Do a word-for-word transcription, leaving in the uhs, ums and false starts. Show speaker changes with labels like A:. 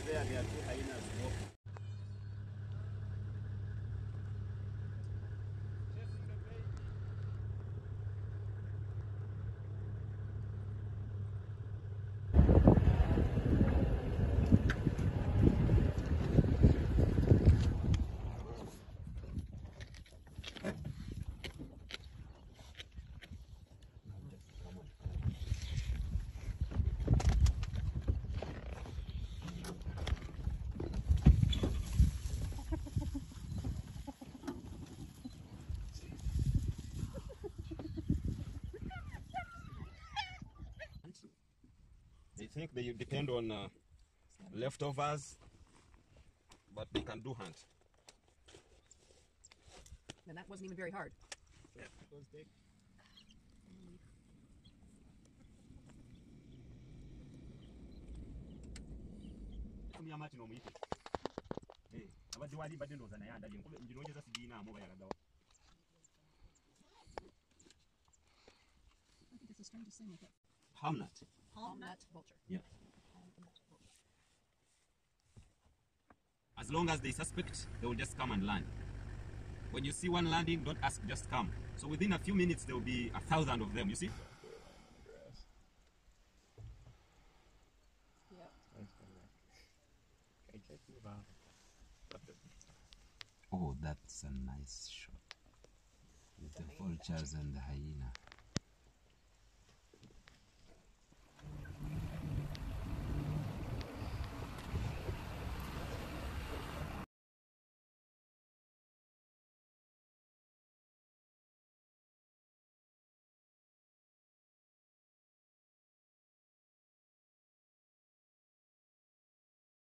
A: there, there are two hyenas walking. They think they depend on uh, leftovers, but they can do hunt.
B: And that wasn't even very hard.
A: Yeah, it was big.
B: I think it's the strangest thing with it.
A: Palm nut.
B: Palm nut vulture.
A: Yeah. As long as they suspect, they will just come and land. When you see one landing, don't ask, just come. So within a few minutes, there will be a thousand of them, you see?
B: Yep.
A: Oh, that's a nice shot. With the vultures and the hyena.